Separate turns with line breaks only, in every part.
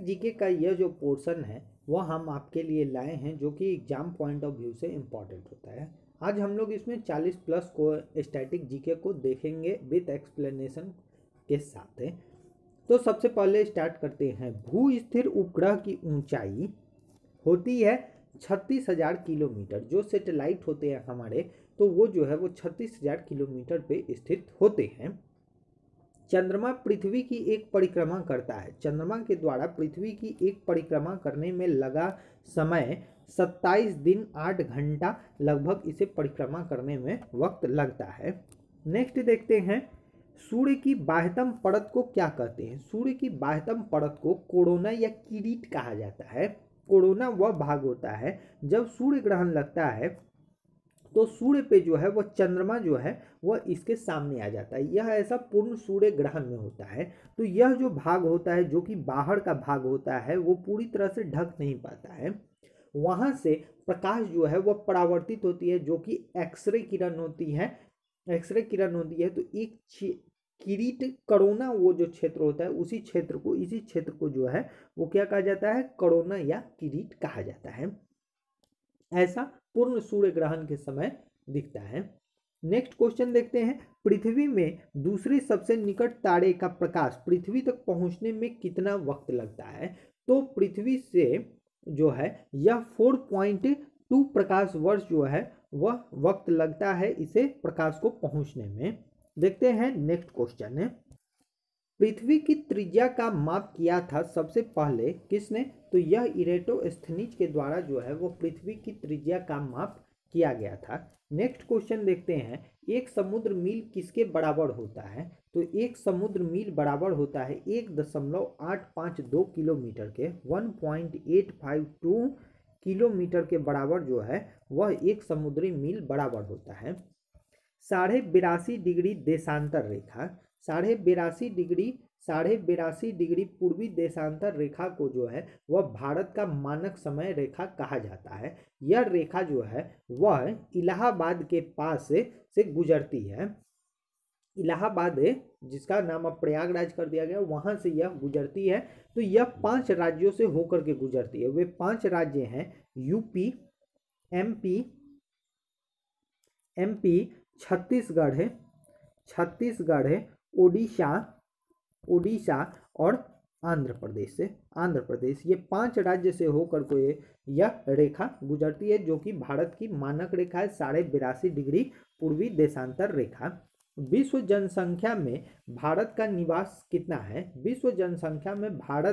GK का यह जो पोर्शन है वह हम आपके लिए लाए हैं, जो कि एग्जाम पॉइंट ऑफ व्यू से इम्पॉर्टेंट होता है। आज हम लोग इसमें 40 प्लस को स्टैटिक जीके को देखेंगे विद एक्सप्लेनेशन के साथ। तो सबसे पहले स्टार्ट करते हैं। भू स्थिर उपग्रह की ऊंचाई होती है 36,000 किलोमीटर। जो सैटेलाइट होते हैं हमारे, तो वो जो है वो 36,000 किलोमीटर पे स्थित होते हैं। चंद्रमा पृथ्वी की एक परिक्रमा करता है। चंद्रमा के द्वारा पृथ्वी की एक परिक्रमा करने में लगा समय 27 दिन 8 घंटा लगभग इसे परिक्रमा करने में वक्त लगता है। नेक्स्ट देखते हैं, सूर्य की बाह्यतम परत को क्या कहते हैं? सूर्य की बाह्यतम परत को कोरोना या किरीट कहा जाता है। कोरोना वह भाग होता है जब सूर्य ग्रहण लगता है तो सूर्य पे जो है वह चंद्रमा जो है वह इसके सामने आ जाता है। यह ऐसा पूर्ण सूर्य ग्रहण में होता है। तो यह जो भाग होता है, जो कि बाहर का भाग होता है, वो पूरी तरह से ढक नहीं पाता है। वहां से प्रकाश जो है वह परावर्तित होती है, जो कि एक्सरे किरण होती है। एक्सरे किरण होती है तो एक किरीट कोरोना वो जो क्षेत्र होता है, इसी क्षेत्र को जो है वो क्या कहा जाता है? कोरोना या किरीट कहा जाता है। ऐसा पूर्ण सूर्य ग्रहण के समय दिखता है। नेक्स्ट क्वेश्चन देखते हैं, पृथ्वी में दूसरे सबसे निकट तारे का प्रकाश पृथ्वी तक पहुंचने में कितना वक्त लगता है? तो पृथ्वी से जो है यह 4.2 प्रकाश वर्ष जो है वह वक्त लगता है इसे प्रकाश को पहुंचने में। देखते हैं नेक्स्ट क्वेश्चन है, पृथ्वी की त्रिज्या का माप किया था सबसे पहले किसने? तो यह इरेटोस्थनीज के द्वारा जो है वो पृथ्वी की त्रिज्या का माप किया गया था। नेक्स्ट क्वेश्चन देखते हैं, एक समुद्र मील किसके बराबर होता है? तो एक समुद्र मील बराबर होता है 1.852 किलोमीटर के। 1.852 किलोमीटर के बराबर जो है वह एक समुद्री मील बराबर होता है। 82.5 डिग्री देशांतर रेखा, 82.5 डिग्री पूर्वी देशांतर रेखा को जो है वह भारत का मानक समय रेखा कहा जाता है। यह रेखा जो है वह इलाहाबाद के पास से गुजरती है। इलाहाबाद जिसका नाम अब प्रयागराज कर दिया गया, वहां से यह गुजरती है। तो यह 5 राज्यों से होकर के गुजरती है। वे 5 राज्य हैं यूपी, एमपी, छत्तीसगढ़, उड़ीसा और आंध्र प्रदेश। ये 5 राज्य से होकर के यह रेखा गुजरती है, जो कि भारत की मानक रेखा है। 82.5 डिग्री पूर्वी देशांतर रेखा। विश्व जनसंख्या में भारत का निवास कितना है? विश्व जनसंख्या में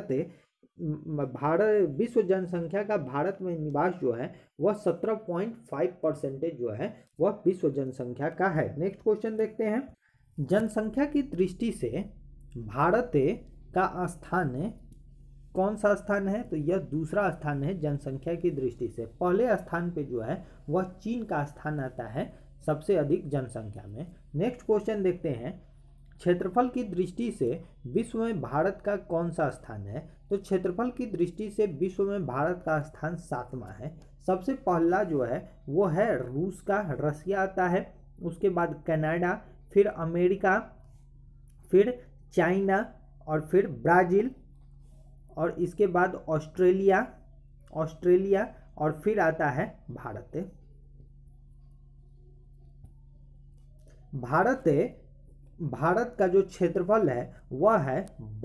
विश्व जनसंख्या का भारत में निवास जो है वह 17.5% जो है वह विश्व जनसंख्या का है। नेक्स्ट क्वेश्चन देखते हैं, जनसंख्या की दृष्टि से भारत का स्थान कौन सा स्थान है? तो यह दूसरा स्थान है जनसंख्या की दृष्टि से। पहले स्थान पे जो है वह चीन का स्थान आता है सबसे अधिक जनसंख्या में। नेक्स्ट क्वेश्चन देखते हैं, क्षेत्रफल की दृष्टि से विश्व में भारत का कौन सा स्थान है? तो क्षेत्रफल की दृष्टि से विश्व में भारत का स्थान 7वां है। सबसे पहला जो है वो है रूस का, रसिया आता है। उसके बाद कनाडा, फिर अमेरिका, फिर चाइना और फिर ब्राज़ील, और इसके बाद ऑस्ट्रेलिया और फिर आता है भारत। भारत का जो क्षेत्रफल है वह है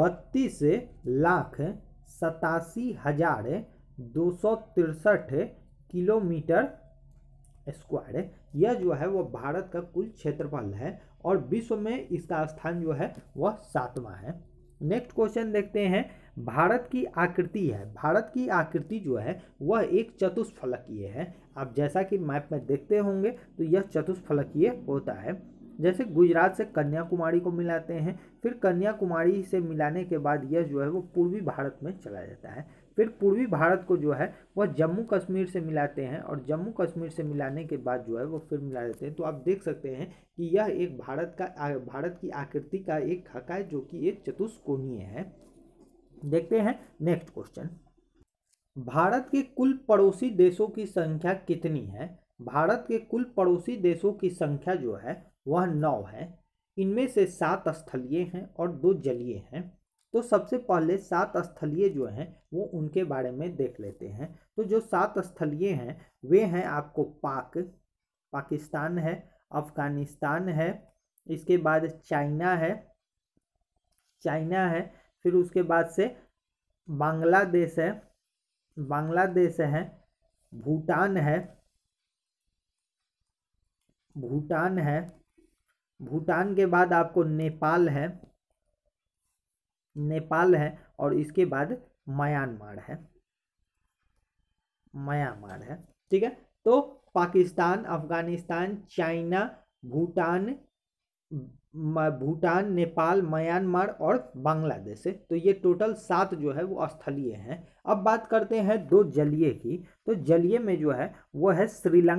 32,87,263 किलोमीटर स्क्वायर। यह जो है वह भारत का कुल क्षेत्रफल है और विश्व में इसका स्थान जो है वह 7वां है। नेक्स्ट क्वेश्चन देखते हैं, भारत की आकृति है। भारत की आकृति जो है वह एक चतुष्फलकीय है। आप जैसा कि मैप में देखते होंगे तो यह चतुष्फलकीय होता है। जैसे गुजरात से कन्याकुमारी को मिलाते हैं, फिर कन्याकुमारी से मिलाने के बाद यह जो है वो पूर्वी भारत में चला जाता है। फिर पूर्वी भारत को जो है वह जम्मू कश्मीर से मिलाते हैं और जम्मू कश्मीर से मिलाने के बाद जो है वो फिर मिला देते हैं। तो आप देख सकते हैं कि यह एक भारत की आकृति का एक खाका है, जो कि एक चतुष्कोणीय है। देखते हैं नेक्स्ट क्वेश्चन, भारत के कुल पड़ोसी देशों की संख्या कितनी है? भारत के कुल पड़ोसी देशों की संख्या जो है वह 9 है। इनमें से 7 स्थलीय हैं और 2 जलीय हैं। तो सबसे पहले 7 स्थलीय जो हैं वो उनके बारे में देख लेते हैं। तो जो 7 स्थलीय हैं वे हैं आपको पाकिस्तान है, अफगानिस्तान है, इसके बाद चाइना है, फिर उसके बाद से बांग्लादेश है, भूटान है, भूटान के बाद आपको नेपाल है, और इसके बाद म्यांमार है। ठीक है, तो पाकिस्तान, अफगानिस्तान, चाइना, भूटान, नेपाल, म्यांमार और बांग्लादेश है। तो ये टोटल 7 जो है वो स्थलीय हैं। अब बात करते हैं 2 जलीय की। तो जलीय में जो है वो है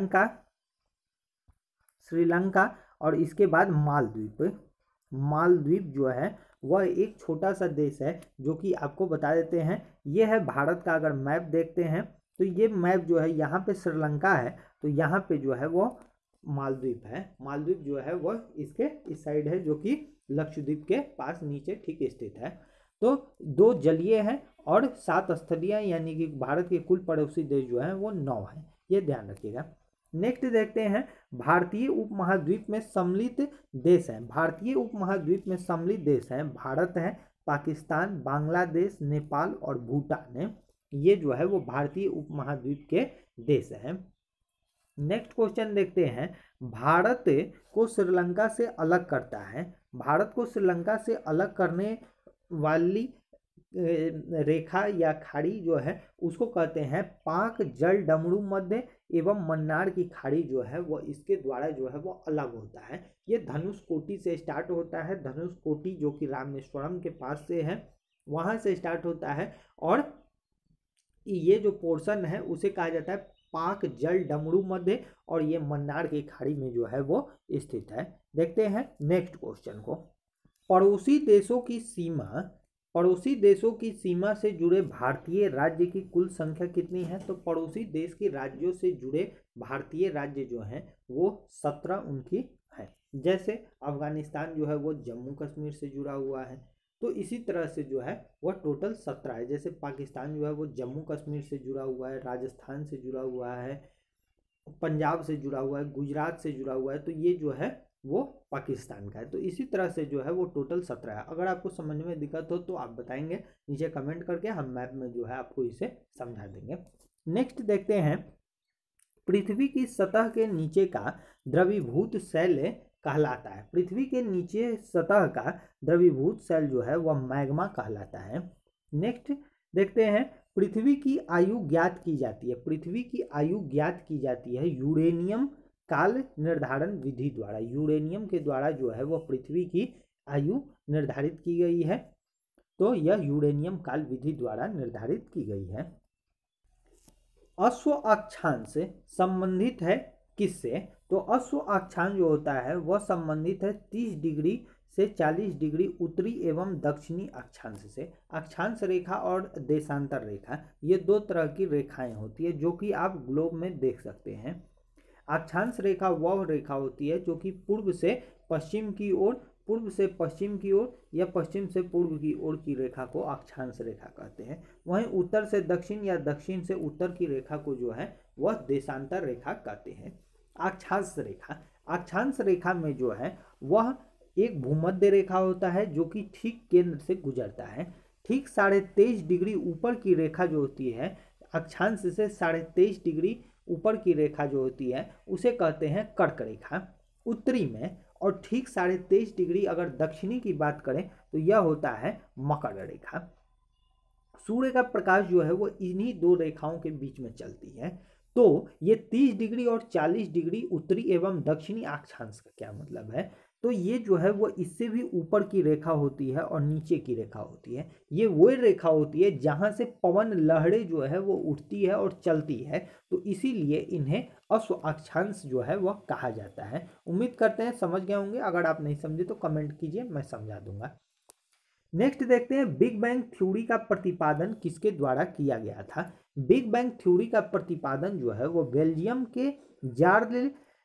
श्रीलंका और इसके बाद मालदीव जो है वह एक छोटा सा देश है, जो कि आपको बता देते हैं ये है भारत का। अगर मैप देखते हैं तो ये मैप जो है यहाँ पे श्रीलंका है, तो यहाँ पे जो है वो मालदीव है। मालदीव जो है वह इसके इस साइड है, जो कि लक्षद्वीप के पास नीचे ठीक स्थित है। तो 2 जलीय हैं और 7 स्थलीय, यानी कि भारत के कुल पड़ोसी देश जो है वो 9 है, ये ध्यान रखिएगा। नेक्स्ट देखते हैं भारतीय उपमहाद्वीप में सम्मिलित देश हैं। भारतीय उपमहाद्वीप में सम्मिलित देश हैं भारत है, पाकिस्तान, बांग्लादेश, नेपाल और भूटान है। ये जो है वो भारतीय उपमहाद्वीप के देश हैं। नेक्स्ट क्वेश्चन देखते हैं, भारत को श्रीलंका से अलग करता है। भारत को श्रीलंका से अलग करने वाली रेखा या खाड़ी जो है उसको कहते हैं पाक जल डमरू मध्य एवं मन्नार की खाड़ी जो है वो इसके द्वारा जो है वो अलग होता है। ये धनुष कोटि से स्टार्ट होता है। धनुष कोटि जो कि रामेश्वरम के पास से है, वहां से स्टार्ट होता है, और ये जो पोर्शन है उसे कहा जाता है पाक जल डमरू मध्य, और ये मन्नार की खाड़ी में जो है वो स्थित है। देखते हैं नेक्स्ट क्वेश्चन को। पड़ोसी देशों की सीमा से जुड़े भारतीय राज्य की कुल संख्या कितनी है? तो पड़ोसी देश के राज्यों से जुड़े भारतीय राज्य जो हैं वो 17 उनकी है। जैसे अफगानिस्तान जो है वो जम्मू कश्मीर से जुड़ा हुआ है, तो इसी तरह से जो है वह टोटल 17 है। जैसे पाकिस्तान जो है वो जम्मू कश्मीर से जुड़ा हुआ है, राजस्थान से जुड़ा हुआ है, पंजाब से जुड़ा हुआ है, गुजरात से जुड़ा हुआ है, तो ये जो है वो पाकिस्तान का है। तो इसी तरह से जो है वो टोटल 17 है। अगर आपको समझ में दिक्कत हो तो आप बताएंगे नीचे कमेंट करके, हम मैप में जो है आपको इसे समझा देंगे। नेक्स्ट देखते हैं, पृथ्वी की सतह के नीचे का द्रवीभूत शैल कहलाता है। पृथ्वी के नीचे सतह का द्रवीभूत शैल जो है वह मैग्मा कहलाता है। नेक्स्ट देखते हैं, पृथ्वी की आयु ज्ञात की जाती है। पृथ्वी की आयु ज्ञात की जाती है यूरेनियम काल निर्धारण विधि द्वारा। यूरेनियम के द्वारा जो है वह पृथ्वी की आयु निर्धारित की गई है। तो यह यूरेनियम काल विधि द्वारा निर्धारित की गई है। अश्व अक्षांश संबंधित है किससे? तो अश्व अक्षांश जो होता है वह संबंधित है 30 डिग्री से 40 डिग्री उत्तरी एवं दक्षिणी अक्षांश से। अक्षांश रेखा और देशांतर रेखा, ये 2 तरह की रेखाएं होती है जो कि आप ग्लोब में देख सकते हैं। अक्षांश रेखा वह रेखा होती है जो कि पूर्व से पश्चिम की ओर, पूर्व से पश्चिम की ओर या पश्चिम से पूर्व की ओर की रेखा को अक्षांश रेखा कहते हैं। वहीं उत्तर से दक्षिण या दक्षिण से उत्तर की रेखा को जो है वह देशांतर रेखा कहते हैं। अक्षांश रेखा में जो है वह एक भूमध्य रेखा होता है जो कि ठीक केंद्र से गुजरता है। ठीक 23.5 डिग्री ऊपर की रेखा जो होती है, अक्षांश से 23.5 डिग्री ऊपर की रेखा जो होती है उसे कहते हैं कर्क रेखा उत्तरी में, और ठीक 23.5 डिग्री अगर दक्षिणी की बात करें तो यह होता है मकर रेखा। सूर्य का प्रकाश जो है वो इन्हीं 2 रेखाओं के बीच में चलती है। तो ये 30 डिग्री और 40 डिग्री उत्तरी एवं दक्षिणी अक्षांश का क्या मतलब है? तो ये जो है वो इससे भी ऊपर की रेखा होती है और नीचे की रेखा होती है। ये वो रेखा होती है जहां से पवन लहरें जो है वो उठती है और चलती है, तो इसीलिए इन्हें अश्व अक्षांश जो है वह कहा जाता है। उम्मीद करते हैं समझ गए होंगे। अगर आप नहीं समझे तो कमेंट कीजिए, मैं समझा दूंगा। नेक्स्ट देखते हैं, बिग बैंग थ्योरी का प्रतिपादन किसके द्वारा किया गया था? बिग बैंग थ्योरी का प्रतिपादन जो है वो बेल्जियम के जार्ल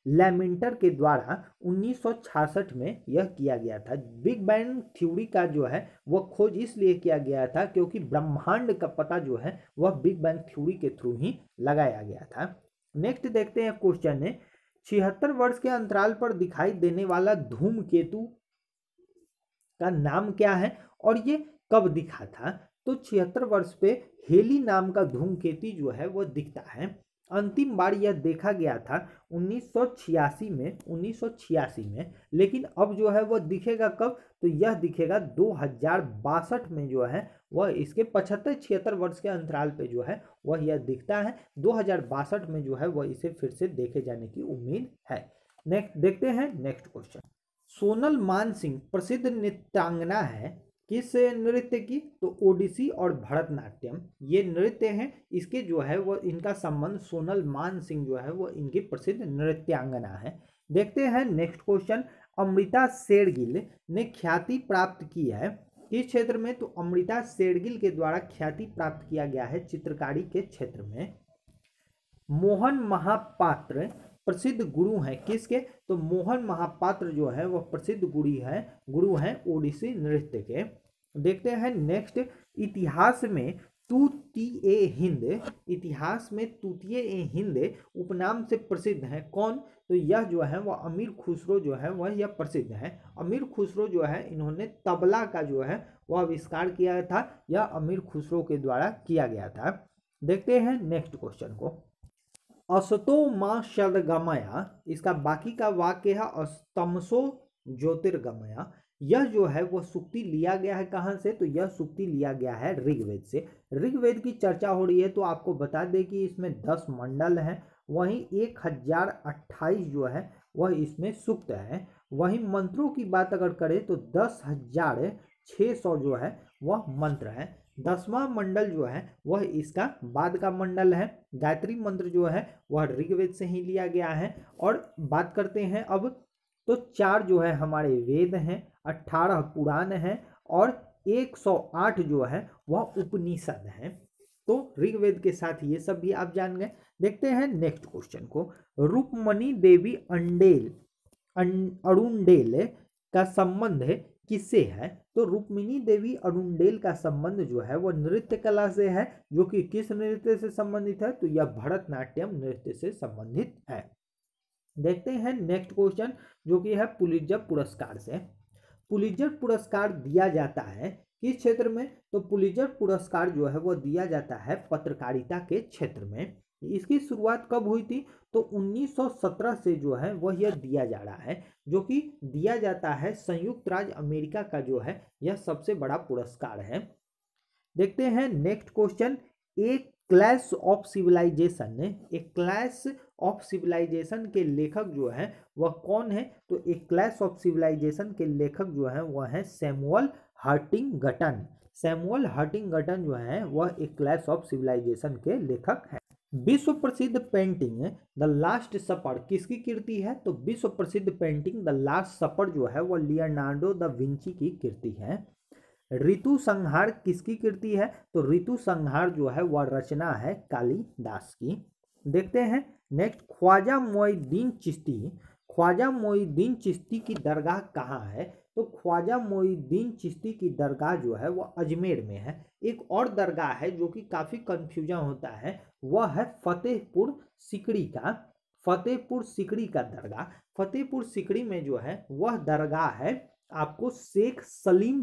लैमेंटर के द्वारा 1966 में यह किया गया था। बिग बैंग थ्योरी का जो है वह खोज इसलिए किया गया था क्योंकि ब्रह्मांड का पता जो है वह बिग बैंग थ्योरी के थ्रू ही लगाया गया था। नेक्स्ट देखते हैं क्वेश्चन है 76 वर्ष के अंतराल पर दिखाई देने वाला धूमकेतु का नाम क्या है और ये कब दिखा था। तो 76 वर्ष पे हेली नाम का धूमकेतु जो है वह दिखता है। अंतिम बार यह देखा गया था 1986 में, लेकिन अब जो है वह दिखेगा कब, तो यह दिखेगा 2062 में जो है वह इसके 75-76 वर्ष के अंतराल पे जो है वह यह दिखता है। 2062 में जो है वह इसे फिर से देखे जाने की उम्मीद है। नेक्स्ट देखते हैं नेक्स्ट क्वेश्चन। सोनल मानसिंह प्रसिद्ध नृत्यांगना है किस नृत्य की, तो ओडिसी और भरतनाट्यम ये नृत्य हैं। इसके जो है वो इनका संबंध सोनल मानसिंह जो है वो इनकी प्रसिद्ध नृत्यांगना है। देखते हैं नेक्स्ट क्वेश्चन। अमृता शेरगिल ने ख्याति प्राप्त की है किस क्षेत्र में, तो अमृता शेरगिल के द्वारा ख्याति प्राप्त किया गया है चित्रकारी के क्षेत्र में। मोहन महापात्र प्रसिद्ध गुरु हैं किसके, तो मोहन महापात्र जो है वह प्रसिद्ध गुरु हैं ओडिसी नृत्य के। देखते हैं नेक्स्ट। इतिहास में तूतीय हिंद उपनाम से प्रसिद्ध है कौन, तो यह जो है वह अमीर खुसरो जो है वह यह प्रसिद्ध है। अमीर खुसरो जो है इन्होंने तबला का जो है वह आविष्कार किया था, यह अमीर खुसरो के द्वारा किया गया था। देखते हैं नेक्स्ट क्वेश्चन को। असतो मां सदगमया, इसका बाकी का वाक्य है अस्तमसो ज्योतिर्गमया। यह जो है वह सूक्ति लिया गया है कहाँ से, तो यह सूक्ति लिया गया है ऋग्वेद से। ऋग्वेद की चर्चा हो रही है तो आपको बता दें कि इसमें 10 मंडल हैं, वहीं 1028 जो है वह इसमें सूक्त है। वहीं मंत्रों की बात अगर करें तो 10,600 जो है वह मंत्र है। 10वां मंडल जो है वह इसका बाद का मंडल है। गायत्री मंत्र जो है वह ऋग्वेद से ही लिया गया है। और बात करते हैं अब, तो 4 जो है हमारे वेद हैं, 18 पुराण हैं और 108 जो है वह उपनिषद हैं। तो ऋग्वेद के साथ ये सब भी आप जान गए। देखते हैं नेक्स्ट क्वेश्चन को। रूपमणि देवी अरुंडेल का संबंध किससे है, तो रुक्मिणी देवी अरुंडेल का संबंध जो है वह नृत्य कला से है, जो कि किस नृत्य से संबंधित है, तो यह भरतनाट्यम नृत्य से संबंधित है। देखते हैं नेक्स्ट क्वेश्चन जो कि है पुलित्जर पुरस्कार से। पुलित्जर पुरस्कार दिया जाता है किस क्षेत्र में, तो पुलित्जर पुरस्कार जो है वह दिया जाता है पत्रकारिता के क्षेत्र में। इसकी शुरुआत कब हुई थी, तो 1917 से जो है वह यह दिया जा रहा है, जो कि दिया जाता है संयुक्त राज्य अमेरिका का जो है यह सबसे बड़ा पुरस्कार है। देखते हैं नेक्स्ट क्वेश्चन। एक क्लैश ऑफ सिविलाइजेशन के लेखक जो है वह कौन है, तो एक क्लैश ऑफ सिविलाइजेशन के लेखक जो है वह है सैमुअल हर्टिंगटन। सैमुअल हर्टिंगटन जो है वह एक क्लैश ऑफ सिविलाइजेशन के लेखक है। विश्व प्रसिद्ध पेंटिंग द लास्ट सपर किसकी कृति है, तो विश्व प्रसिद्ध पेंटिंग द लास्ट सपर जो है वह लियोनार्डो दा विंची की कृति है। ऋतु संहार किसकी कृति है, तो ऋतु संहार जो है वह रचना है कालिदास की। देखते हैं नेक्स्ट। ख्वाजा मोइनुद्दीन चिश्ती की दरगाह कहाँ है, तो ख्वाजा मोइनुद्दीन चिश्ती की दरगाह जो है वह अजमेर में है। एक और दरगाह है जो कि काफ़ी कन्फ्यूजन होता है, वह है फतेहपुर सिकड़ी का दरगाह। फतेहपुर सिकड़ी में जो है वह दरगाह है आपको शेख सलीम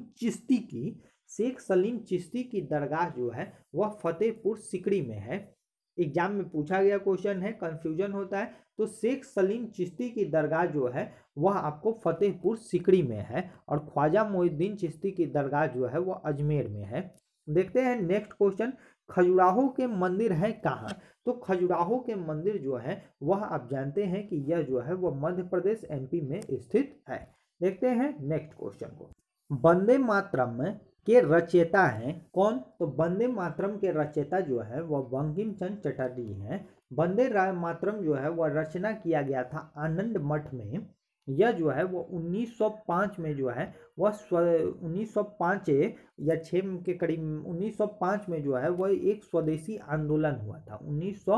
चिश्ती की दरगाह जो है वह फतेहपुर सिकड़ी में है। एग्जाम में पूछा गया क्वेश्चन है, कंफ्यूजन होता है, तो शेख सलीम चिश्ती की दरगाह जो है वह आपको फतेहपुर सिकड़ी में है और ख्वाजा मोइनुद्दीन चिश्ती की दरगाह जो है वह अजमेर में है। देखते हैं नेक्स्ट क्वेश्चन। खजुराहो के मंदिर है कहाँ, तो खजुराहो के मंदिर जो है वह आप जानते हैं कि यह जो है वह मध्य प्रदेश एमपी में स्थित है। देखते हैं नेक्स्ट क्वेश्चन को। वंदे मातरम के रचयिता हैं कौन, तो वंदे मातरम के रचयिता जो है वह बंकिम चंद्र चटर्जी हैं। वंदे मातरम जो है वह रचना किया गया था आनंद मठ में। यह जो है वो 1905 में जो है वह 1905 या 6 के करीब 1905 में जो है वह एक स्वदेशी आंदोलन हुआ था। 1905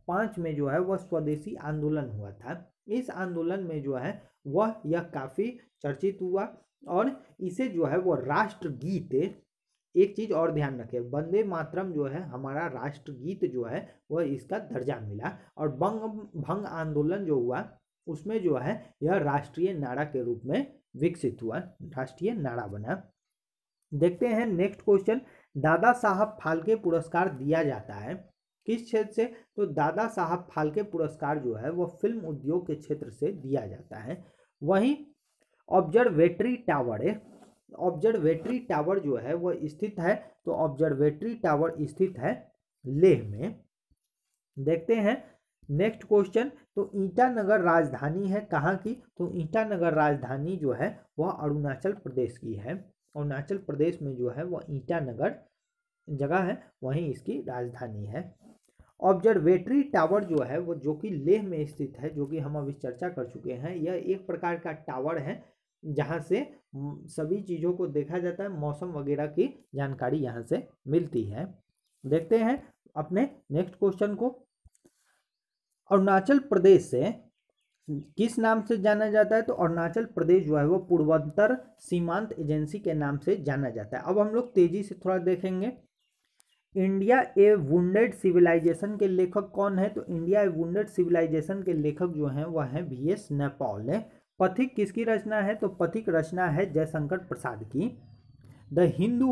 1905 में जो है वह स्वदेशी आंदोलन हुआ था। इस आंदोलन में जो है वह यह काफ़ी चर्चित हुआ और इसे जो है वो राष्ट्रगीत, एक चीज़ और ध्यान रखें, वंदे मातरम जो है हमारा राष्ट्रगीत जो है वह इसका दर्जा मिला। और भंग आंदोलन जो हुआ उसमें जो है यह राष्ट्रीय नारा के रूप में विकसित हुआ, राष्ट्रीय नारा बना। देखते हैं नेक्स्ट क्वेश्चन, दादा साहब फाल्के पुरस्कार दिया जाता है किस क्षेत्र से? तो दादा साहब फाल्के पुरस्कार जो है वह फिल्म उद्योग के क्षेत्र से दिया जाता है। वहीं ऑब्जर्वेटरी टावर है, ऑब्जर्वेटरी टावर जो है वह स्थित है, तो ऑब्जर्वेटरी टावर स्थित है लेह में। देखते हैं नेक्स्ट क्वेश्चन, तो ईटानगर राजधानी है कहाँ की? तो ईटानगर राजधानी जो है वह अरुणाचल प्रदेश की है। अरुणाचल प्रदेश में जो है वह ईटानगर जगह है, वहीं इसकी राजधानी है। ऑब्जर्वेटरी टावर जो है वो जो कि लेह में स्थित है, जो कि हम अभी चर्चा कर चुके हैं, यह एक प्रकार का टावर है जहाँ से सभी चीज़ों को देखा जाता है, मौसम वगैरह की जानकारी यहाँ से मिलती है। देखते हैं अपने नेक्स्ट क्वेश्चन को, अरुणाचल प्रदेश से किस नाम से जाना जाता है? तो अरुणाचल प्रदेश जो है वो पूर्वोत्तर सीमांत एजेंसी के नाम से जाना जाता है। अब हम लोग तेजी से थोड़ा देखेंगे, इंडिया ए वुंडेड सिविलाइजेशन के लेखक कौन है? तो इंडिया ए वुंडेड सिविलाइजेशन के लेखक जो हैं वह हैं VS नैपॉल। पथिक किसकी रचना है? तो पथिक रचना है जयशंकर प्रसाद की। The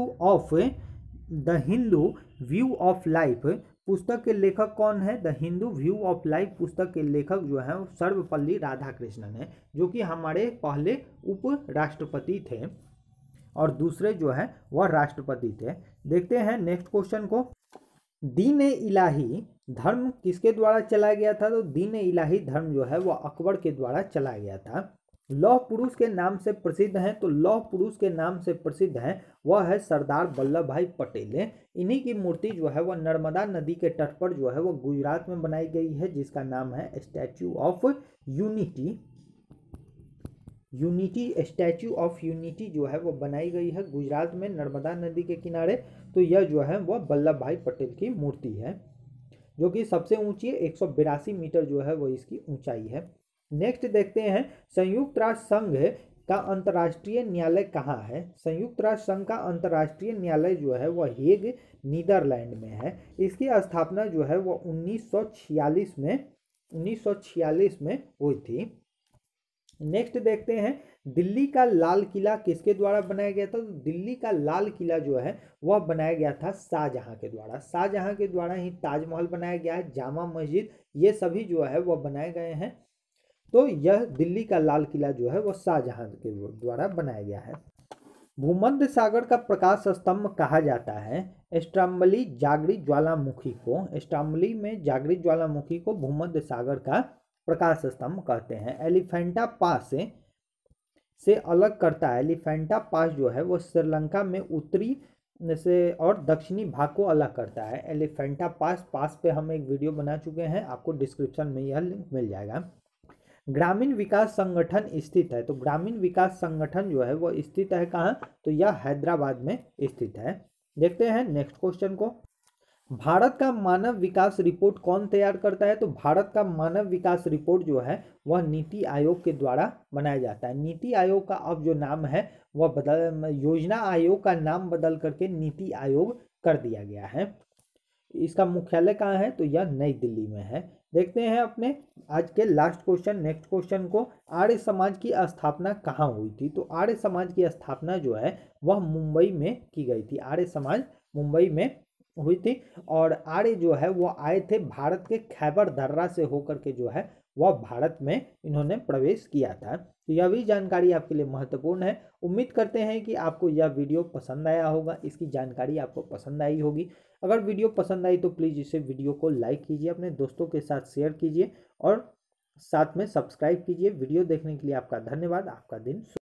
Hindu view of life पुस्तक के लेखक कौन है? The Hindu view of life पुस्तक के लेखक जो हैं सर्वपल्ली राधाकृष्णन है, जो कि हमारे पहले उप राष्ट्रपति थे और दूसरे जो है वह राष्ट्रपति थे। देखते हैं नेक्स्ट क्वेश्चन को, दीन इलाही धर्म किसके द्वारा चलाया गया था? तो दीन इलाही धर्म जो है वह अकबर के द्वारा चलाया गया था। लौह पुरुष के नाम से प्रसिद्ध हैं, तो लौह पुरुष के नाम से प्रसिद्ध है वह है सरदार वल्लभ भाई पटेल। इन्हीं की मूर्ति जो है वह नर्मदा नदी के तट पर जो है वह गुजरात में बनाई गई है, जिसका नाम है Statue of Unity. Statue of Unity जो है वो बनाई गई है गुजरात में नर्मदा नदी के किनारे। तो यह जो है वह वल्लभ भाई पटेल की मूर्ति है, जो कि सबसे ऊंची है, 182 मीटर जो है वो इसकी ऊंचाई है। नेक्स्ट देखते हैं, संयुक्त राष्ट्र संघ का अंतर्राष्ट्रीय न्यायालय कहाँ है? संयुक्त राष्ट्र संघ का अंतर्राष्ट्रीय न्यायालय जो है वह हेग नीदरलैंड में है। इसकी स्थापना जो है वह 1946 में हुई थी। नेक्स्ट देखते हैं, दिल्ली का लाल किला किसके द्वारा बनाया गया था? तो दिल्ली का लाल किला जो है वह बनाया गया था शाहजहां के द्वारा। शाहजहां के द्वारा ही ताजमहल बनाया गया है, जामा मस्जिद, ये सभी जो है वह बनाए गए हैं। तो यह दिल्ली का लाल किला जो है वह शाहजहां के द्वारा बनाया गया है। भूमध्य सागर का प्रकाश स्तंभ कहा जाता है स्ट्राम्बली जागृत ज्वालामुखी को। स्ट्राम्बली में जागृत ज्वालामुखी को भूमध्य सागर का प्रकाश स्तंभ कहते हैं। एलिफेंटा पास से अलग करता है, एलिफेंटा पास जो है वो श्रीलंका में उत्तरी से और दक्षिणी भाग को अलग करता है। एलिफेंटा पास पे हम एक वीडियो बना चुके हैं, आपको डिस्क्रिप्शन में यह लिंक मिल जाएगा। ग्रामीण विकास संगठन स्थित है, तो ग्रामीण विकास संगठन जो है वो स्थित है कहाँ? तो यह हैदराबाद में स्थित है। देखते हैं नेक्स्ट क्वेश्चन को, भारत का मानव विकास रिपोर्ट कौन तैयार करता है? तो भारत का मानव विकास रिपोर्ट जो है वह नीति आयोग के द्वारा बनाया जाता है। नीति आयोग का अब जो नाम है वह योजना आयोग का नाम बदल करके नीति आयोग कर दिया गया है। इसका मुख्यालय कहाँ है? तो यह नई दिल्ली में है। देखते हैं अपने आज के लास्ट क्वेश्चन, नेक्स्ट क्वेश्चन को, आर्य समाज की स्थापना कहाँ हुई थी? तो आर्य समाज की स्थापना जो है वह मुंबई में की गई थी। आर्य समाज मुंबई में हुई थी और आर्य जो है वो आए थे भारत के खैबर दर्रा से होकर के जो है वह भारत में इन्होंने प्रवेश किया था। तो यह भी जानकारी आपके लिए महत्वपूर्ण है। उम्मीद करते हैं कि आपको यह वीडियो पसंद आया होगा, इसकी जानकारी आपको पसंद आई होगी। अगर वीडियो पसंद आई तो प्लीज़ इसे वीडियो को लाइक कीजिए, अपने दोस्तों के साथ शेयर कीजिए और साथ में सब्सक्राइब कीजिए। वीडियो देखने के लिए आपका धन्यवाद। आपका दिन